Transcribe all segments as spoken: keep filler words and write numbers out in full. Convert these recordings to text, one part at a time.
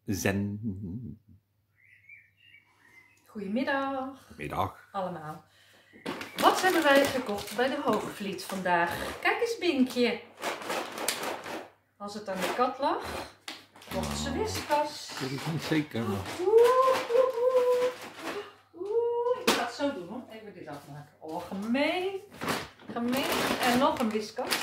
zen. Goedemiddag. Middag. Allemaal. Wat hebben wij gekocht bij de Hoogvliet vandaag? Kijk eens, Binkje. Als het aan de kat lag, mocht ze whiskas. Dat is niet zeker. Maar... Oeh, oeh, oeh. Oeh, ik ga het zo doen hoor. Even dit afmaken. Oh, gemeen. Gemeen. En nog een whiskas.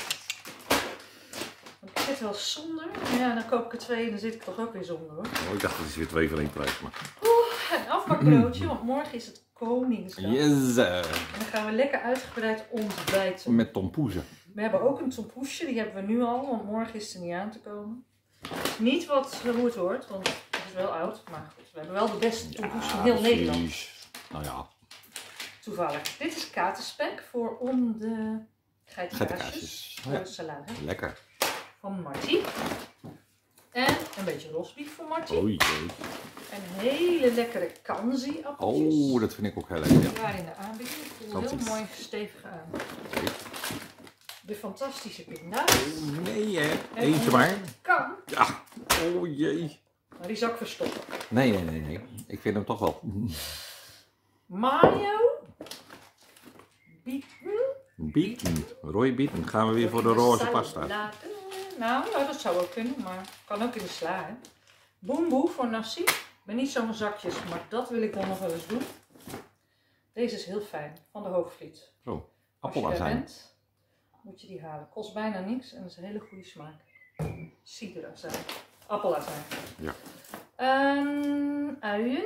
Ik zit wel zonder. Ja, dan koop ik er twee en dan zit ik toch ook weer zonder hoor. Oh, ik dacht dat is weer twee voor één prijs. Maar... Oeh, een afbakbroodje, want morgen is het Koningsdag. Yes. En dan gaan we lekker uitgebreid ontbijten. Met tompoezen. We hebben ook een tompoesje, die hebben we nu al, want morgen is er niet aan te komen. Niet wat, hoe het hoort, want het is wel oud, maar goed, we hebben wel de beste tompoes van heel precies. Nederland. Nou ja. Toevallig. Dit is katerspek voor om de geitenkaasjes. Geitenkaasjes. Voor Ja. de salade. Lekker. Van Marty. En een beetje rosbief voor Marty. Oei, oei. En hele lekkere kanzi appeltjes. Oh, dat vind ik ook heel lekker. Ja. Die waren in de aanbieding. Ik voel heel Fantastisch. mooi stevig aan. Kijk. De fantastische pinda's. Oh, nee hè. En Eentje maar. Kan. Ja. Oh jee. Maar die zak verstoppen. Nee, nee, nee, nee. Ik vind hem toch wel. Mayo. Bieten. Bieten. Rode bieten. Gaan we weer voor de roze pasta. Salade. Nou, ja, dat zou ook kunnen, maar kan ook in de sla, hè. Boemboe voor nasi. Ik ben niet zo'n zakjes, maar dat wil ik dan nog wel eens doen. Deze is heel fijn, van de Hoogvliet. Zo, Als je daar appelazijn. bent, moet je die halen. Kost bijna niks en dat is een hele goede smaak. Ciderazijn. Appelazijn. Ja. Um, uien.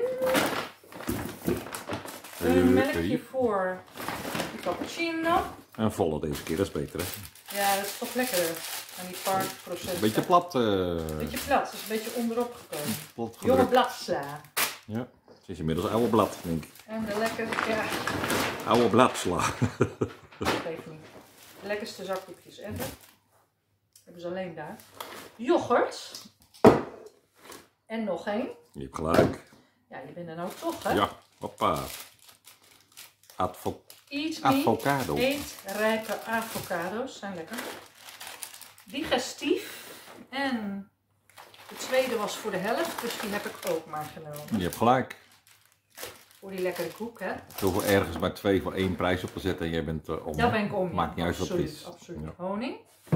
Eh, Een melkje eh. voor de cappuccino. En volle deze keer, dat is beter hè. Ja, dat is toch lekkerder dan die paar procent. Beetje plat. Uh, Beetje plat, het is een beetje onderop gekomen. plat Jonge gedrukt. bladsla. Ja, het is inmiddels oude blad, denk ik. En de lekker, ja, Oude bladsla. dat geeft niet. De lekkerste zakdoekjes ever. Hebben ze alleen daar. Yoghurt. En nog één. Je hebt gelijk. Ja, je bent er nou toch, hè? Ja, hoppa. Advo Eat me. avocado. Eet rijpe avocado's. Zijn lekker. Digestief. En de tweede was voor de helft, dus die heb ik ook maar genomen. Je hebt gelijk. Voor die lekkere koek, hè? Zoveel ergens maar twee voor één prijs op te zetten en jij bent uh, om. Daar ben ik om. Ja. Maakt niet uit wat het Absoluut, is. absoluut. Ja. Honing.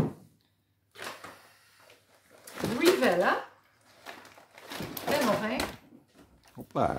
Rivella. En nog één. Hoppa.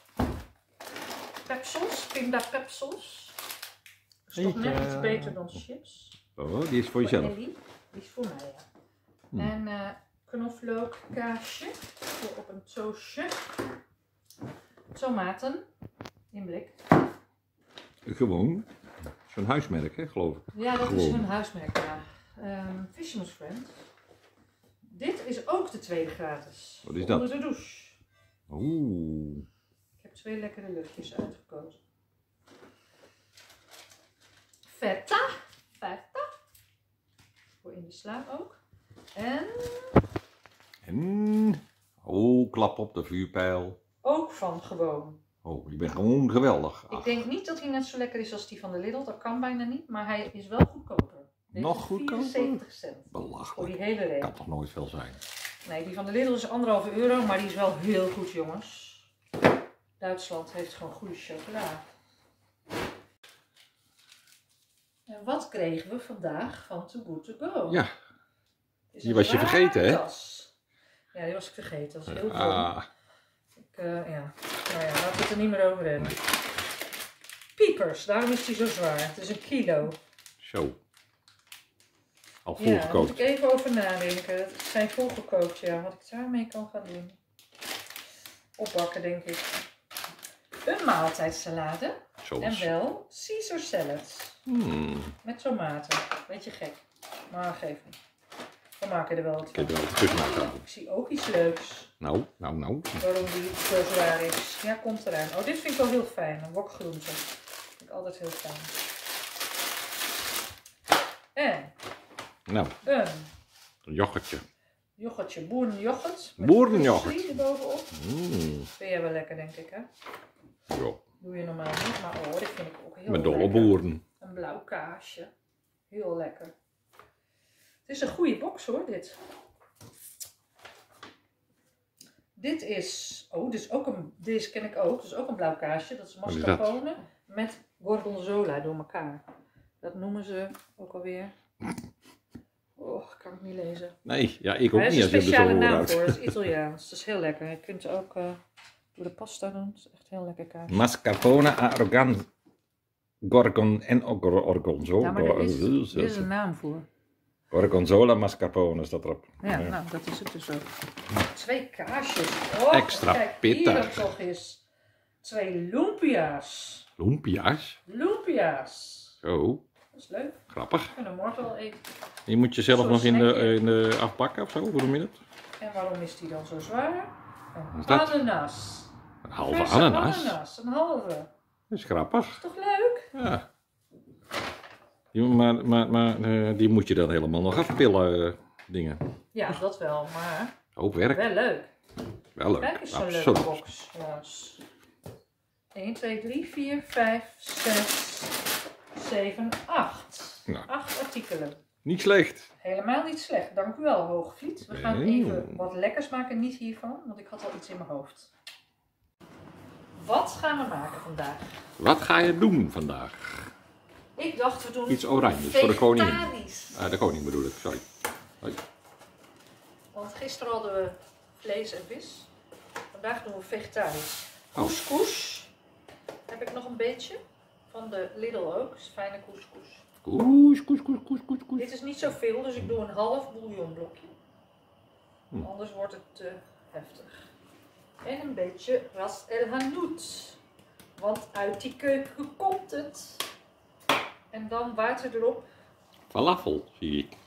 Pepsels, pinda pepsels. Dat is toch Eetje. net iets beter dan chips. Oh, die is voor Voor jezelf. Ellie. Die is voor mij, ja. Hm. En uh, knoflook kaasje voor op een toastje. Tomaten in blik. Gewoon. Zo'n huismerk, hè, geloof ik. Ja, dat Gewoon. is hun huismerk, ja. Um, Fisherman's Friend. Dit is ook de tweede gratis. Wat is Voor dat? onder de douche. Oeh. Ik heb twee lekkere luchtjes uitgekozen. Feta. Feta. Voor in de sla ook. En En. Oh, klap op de vuurpijl. ook van gewoon. Oh, je bent gewoon geweldig. Ik Ach, denk niet dat hij net zo lekker is als die van de Lidl. Dat kan bijna niet. Maar hij is wel goedkoper. Deze Nog is goedkoper? vierenzeventig cent. Voor belachelijk. die hele reep. Kan toch nooit veel zijn. Nee, die van de Lidl is anderhalve euro. Maar die is wel heel goed, jongens. Duitsland heeft gewoon goede chocola. En wat kregen we vandaag van Too Good To Go? Ja, Het is die een was je rare vergeten, hè? tas. Ja, die was ik vergeten. Dat is heel dom. ah, Ik, uh, ja. Nou ja, laten we het er niet meer over hebben. Piepers, daarom is die zo zwaar. Het is een kilo. zo. Al Ja, daar moet volgekookt. ik even over nadenken. Het zijn volgekookt, ja. Wat ik daarmee kan gaan doen. Opbakken, denk ik. Een maaltijdsalade. Zoals. En wel Caesar salad. Hmm, Met tomaten. Beetje gek. Maar geef niet. We maken er wel wat ik heb van. er wel terug naar gehouden. Ik zie ook iets leuks. Nou, nou, nou. Waarom die zo zwaar is. Ja, komt eraan. Oh, dit vind ik wel heel fijn. Een wokgroente. Vind ik altijd heel fijn. En Nou, een een yoghurtje. yoghurtje. Boerenyoghurt. Met Boerenyoghurt. muesli erbovenop. Mm, Vind jij wel lekker, denk ik, hè? ja, Doe je normaal niet. Maar oh, dit vind ik ook heel met dolle lekker. boeren. Een blauw kaasje. Heel lekker. Het is een goede box, hoor, dit. Dit is, oh, dit is ook een, deze ken ik ook. Dat is ook een blauw kaasje. Dat is Wat is dat? mascarpone met gorgonzola door elkaar. Dat noemen ze ook alweer. Oh, kan ik niet lezen. Nee, ja, ik ook Maar er niet is als een je het er zo speciale naam hoort. voor. Dat is Italiaans. Dat is heel lekker. Je kunt ook uh, door de pasta doen. Dat is echt heel lekker kaasje. Mascarpone, arrogan, gorgon en or- orgonzola. Ja, maar er is, er is een naam voor. Gorgonzola mascarpone staat erop. Ja, Ja. nou, dat is het dus ook. Twee kaasjes. Oh, Extra kijk, pittig. hier dan toch eens. Twee lumpia's. Lumpia's. Lumpia's. Zo, Dat is leuk. grappig. We kunnen morgen wel eten. Die moet je zelf Zo'n nog in de, snackje. in de afbakken of zo, hoe noem je dat? En waarom is die dan zo zwaar? Een is dat? ananas. Een halve Verse ananas. ananas. Een halve. Dat is grappig. Is toch leuk? Ja. Die, maar maar, maar eh, die moet je dan helemaal nog afpillen, eh, dingen. Ja, dat wel. Maar Hoop werk. wel leuk. Wel leuk. Kijk eens zo'n leuke Absoluut. box. Jongens. één, twee, drie, vier, vijf, zes, zeven, acht. Nou. acht artikelen. Niet slecht. Helemaal niet slecht. Dank u wel, Hoogvliet. We gaan Nee. even wat lekkers maken. Niet hiervan, want ik had al iets in mijn hoofd. Wat gaan we maken vandaag? Wat ga je doen vandaag? Ik dacht we doen Iets oranjes voor de koningin. vegetarisch. Ah, de koning bedoel ik, sorry. Hoi. Want gisteren hadden we vlees en vis. Vandaag doen we vegetarisch. Oh. Couscous heb ik nog een beetje. Van de Lidl ook. Dat is fijne couscous. Koes, koes, koes, koes, koes, koes. Dit is niet zoveel, dus ik doe een half bouillonblokje. Hm. Anders wordt het te heftig. En een beetje ras el hanout. Want uit die keuken komt het. En dan water erop. Falafel, zie ik.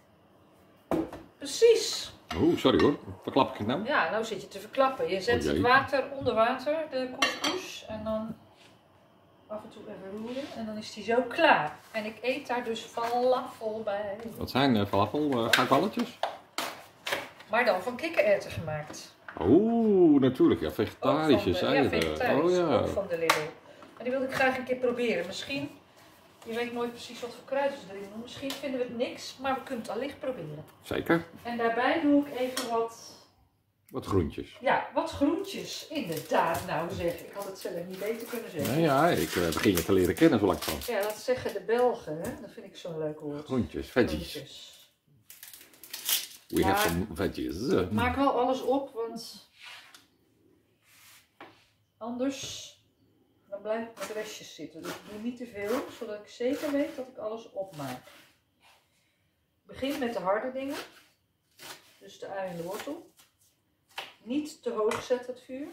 Precies. Oeh, sorry hoor. Verklap ik het nou? Ja, nou zit je te verklappen. Je zet Oh jee. het water onder water, de couscous. En dan af en toe even roeren. En dan is die zo klaar. En ik eet daar dus falafel bij. Wat zijn uh, falafel? Uh, Gaakballetjes? Maar dan van kikkererwten gemaakt. Oeh, natuurlijk. Ja, Ook vegetarische van de, ja, zijde. vegetarisch. Oh ja. Ook van de Lidl. En die wilde ik graag een keer proberen. Misschien, je weet nooit precies wat voor kruiden ze erin doen. Misschien vinden we het niks, maar we kunnen het allicht proberen. Zeker. En daarbij doe ik even wat, Wat groentjes. ja, wat groentjes. Inderdaad, nou zeg. Ik had het zelf niet beter kunnen zeggen. Ja, ja, ik uh, begin je te leren kennen zo langzaam. Ja, dat zeggen de Belgen, hè? Dat vind ik zo'n leuk woord. Groentjes, veggies. Groentjes. We Maar- have some veggies. Uh, Maak wel alles op, want anders dan blijf ik met restjes zitten. Dus ik doe niet te veel, zodat ik zeker weet dat ik alles opmaak. Ik begin met de harde dingen. Dus de ui en de wortel. Niet te hoog zetten het vuur.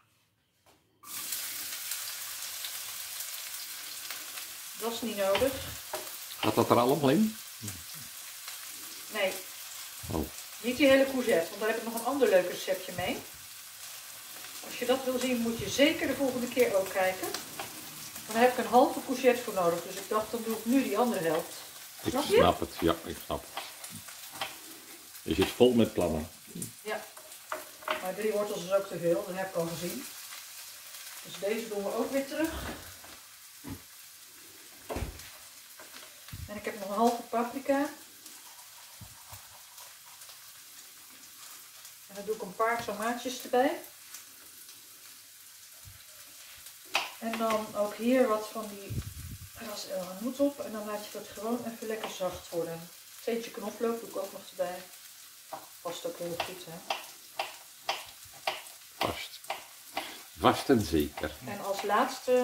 Dat is niet nodig. Gaat dat er allemaal in? Nee. Oh. Niet die hele courgette, want daar heb ik nog een ander leuk receptje mee. Als je dat wil zien, moet je zeker de volgende keer ook kijken. Maar daar heb ik een halve courgette voor nodig, dus ik dacht dan doe ik nu die andere helft. Ik Snap je? snap het, ja, ik snap het. Je zit vol met plannen. Ja. Maar drie wortels is ook te veel, dat heb ik al gezien. Dus deze doen we ook weer terug. En ik heb nog een halve paprika. En dan doe ik een paar tomaatjes erbij. En dan ook hier wat van die ras el hanout op. En dan laat je dat gewoon even lekker zacht worden. Een teentje knoflook doe ik ook nog erbij. Past ook heel goed, hè. Vast. Vast en zeker. En als laatste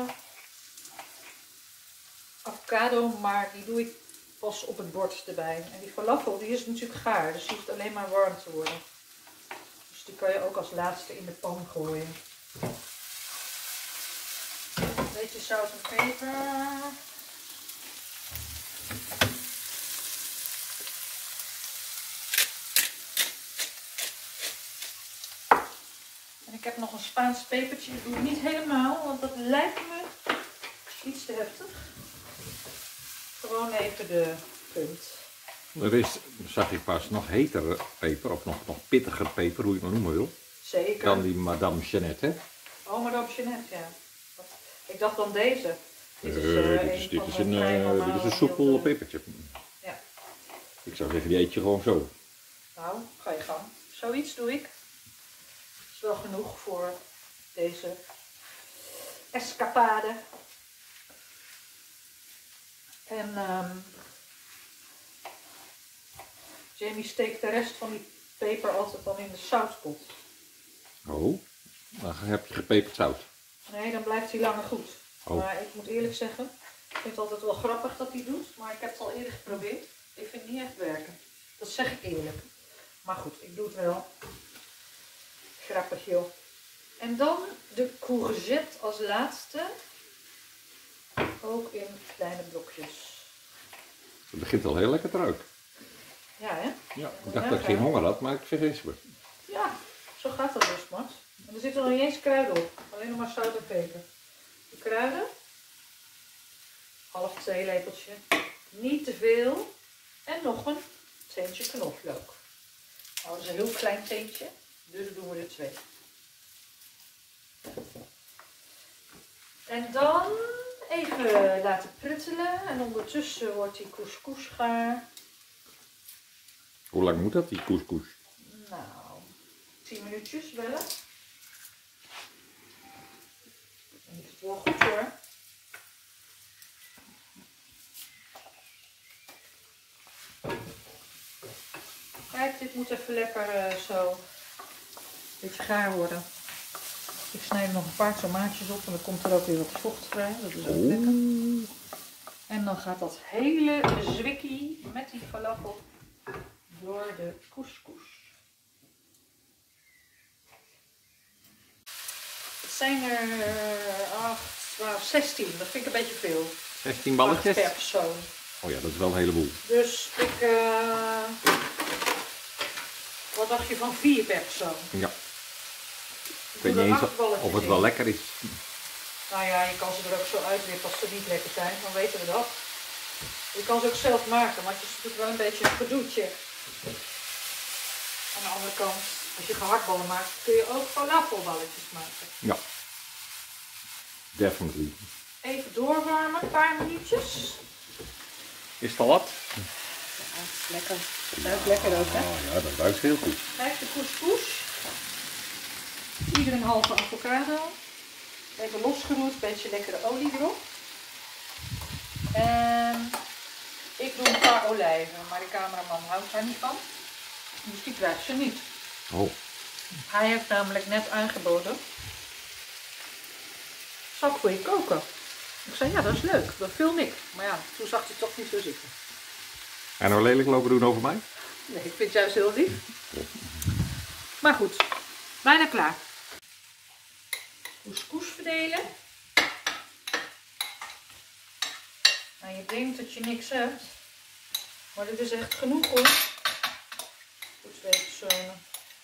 avocado, maar die doe ik pas op het bord erbij. En die falafel die is natuurlijk gaar, dus die hoeft alleen maar warm te worden. Dus die kan je ook als laatste in de pan gooien. Een beetje zout en peper. En ik heb nog een Spaans pepertje, dat doe ik niet helemaal, want dat lijkt me iets te heftig. Gewoon even de punt. Er is, zag ik pas, nog hetere peper, of nog, nog pittiger peper, hoe je het maar noemen wil, Zeker. dan die Madame Jeannette, hè? Oh, Madame Jeannette, ja. Ik dacht dan deze. Dit is, Eh, eh, dit is, een dit van is de een, vrij eh, normale, dit is een heel, soepel eh, pepertje. Ja. Ik zou zeggen, die eet je gewoon zo. Nou, ga je gang. Zoiets doe ik. is wel genoeg voor deze escapade. En um, Jamie steekt de rest van die peper altijd dan in de zoutpot. Oh, dan heb je gepeperd zout. Nee, dan blijft hij langer goed. Oh. Maar ik moet eerlijk zeggen, ik vind het altijd wel grappig dat hij doet. Maar ik heb het al eerder geprobeerd. Ik vind het niet echt werken. Dat zeg ik eerlijk. Maar goed, ik doe het wel. Grappig joh. En dan de courgette als laatste. Ook in kleine blokjes. Het begint al heel lekker te ruiken. Ja hè? Ja, ik dacht dat ik geen honger had, maar ik vergis me. Ja, zo gaat dat dus, Mart. En er zitten nog niet eens kruiden op. Alleen nog maar zout en peper. De kruiden. Half theelepeltje. Niet te veel. En nog een teentje knoflook. Nou, dat is een heel klein teentje. Dus dan doen we er twee. En dan even laten pruttelen. En ondertussen wordt die couscous gaar. Hoe lang moet dat, die couscous? Nou, tien minuutjes wel. En die is wel goed hoor. Kijk, dit moet even lekker uh, zo een beetje gaar worden. Ik snij er nog een paar tomaatjes op en dan komt er ook weer wat vocht vrij. Dat is ook Oeh. lekker. En dan gaat dat hele zwikkie met die falafel door de couscous. Het zijn er acht, twaalf, zestien. Dat vind ik een beetje veel. zestien balletjes? Per persoon. Oh ja, dat is wel een heleboel. Dus ik... Uh, wat dacht je van vier per persoon? Ja. Ik Ik weet niet eens of het wel lekker is. Nou ja, je kan ze er ook zo uitwippen als ze niet lekker zijn. Dan weten we dat. Je kan ze ook zelf maken, maar het is natuurlijk wel een beetje een gedoetje. Aan de andere kant, als je gehaktballen maakt, kun je ook falafelballetjes maken. Ja. Definitely. Even doorwarmen, een paar minuutjes. Is het al wat? Ja, lekker. Dat ruikt lekker ook, hè? Oh ja, dat ruikt heel goed. Kijk, de couscous. Ieder een halve avocado. Even losgeroerd, een beetje lekkere olie erop. En ik doe een paar olijven, maar de cameraman houdt daar niet van. Dus die krijgt ze niet. Oh. Hij heeft namelijk net aangeboden. Zal ik voor je koken? Ik zei ja, dat is leuk, dat film ik. Maar ja, toen zag hij toch niet zo zitten. En nou lelijk lopen doen over mij? Nee, ik vind het juist heel lief. Maar goed, bijna klaar. Couscous verdelen. Nou, je denkt dat je niks hebt. Maar dit is echt genoeg hoor. Voor twee personen.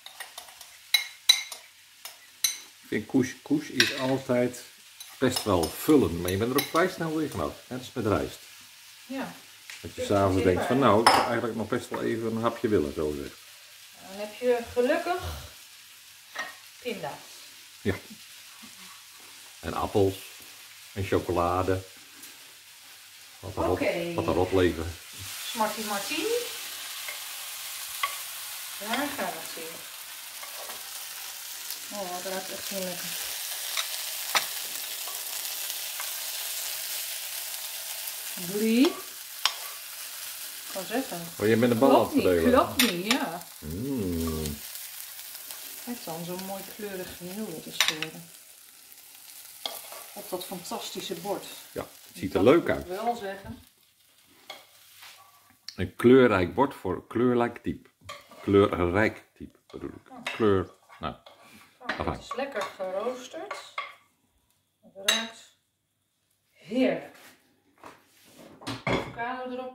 Ik vind couscous is altijd best wel vullend, maar je bent er ook vrij snel weer vanaf. Net als met rijst. Ja. Dat je s'avonds denkt van nou, ik zou eigenlijk nog best wel even een hapje willen, zo zeg. Dan heb je gelukkig pinda's. Ja. En appels. En chocolade. Wat een, Oké. rot, wat een rot leven. Smarty Martini. Daar gaat het in. Oh, dat ruikt echt heel lekker. Drie. Ik kan zeggen. Oh, je bent de bal aan het verdelen. Klopt niet, ja. Mm. Kijk dan, zo'n mooi kleurig geheel wat is geworden. Op dat fantastische bord. Ja, het ziet er leuk uit. Ik wil wel zeggen. Een kleurrijk bord voor kleurrijk type. Kleurrijk type bedoel ik. Kleur, nou. Oh, het is lekker geroosterd. Het ruikt heerlijk. Avocado erop.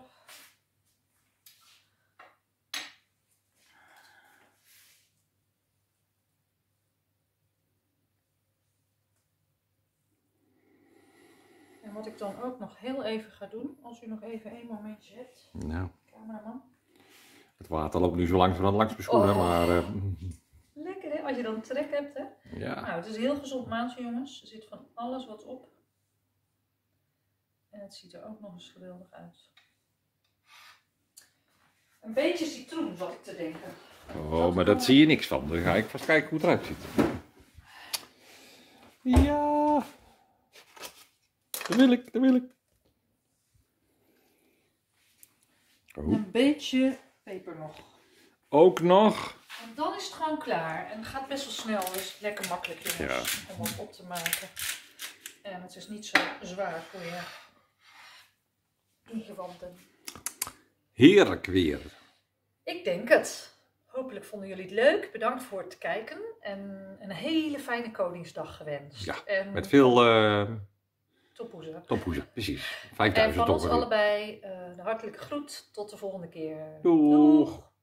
En wat ik dan ook nog heel even ga doen, als u nog even één momentje hebt. Nou. Cameraman. Het water loopt nu zo langzamerhand langs mijn schoenen, Oh. maar... Uh, Lekker hè, als je dan trek hebt hè. ja. Nou, het is heel gezond maandje jongens. Er zit van alles wat op. En het ziet er ook nog eens geweldig uit. Een beetje citroen zat ik te denken. Oh, maar dat zie je niks van. Dan ga ik vast kijken hoe het eruit ziet. Ja. Dat wil ik, dat wil ik. Oh. Een beetje peper nog. Ook nog. En dan is het gewoon klaar. En het gaat best wel snel, dus lekker makkelijk jongens, Ja. om het op te maken. En het is niet zo zwaar voor je ingewanden. Heerlijk weer. Ik denk het. Hopelijk vonden jullie het leuk. Bedankt voor het kijken. En een hele fijne Koningsdag gewenst. Ja, en met veel uh, toppoezen. toppoezen, precies. En vijfduizend van ons ongeveer. allebei uh, de hartelijke groet. Tot de volgende keer. Doeg. Doeg.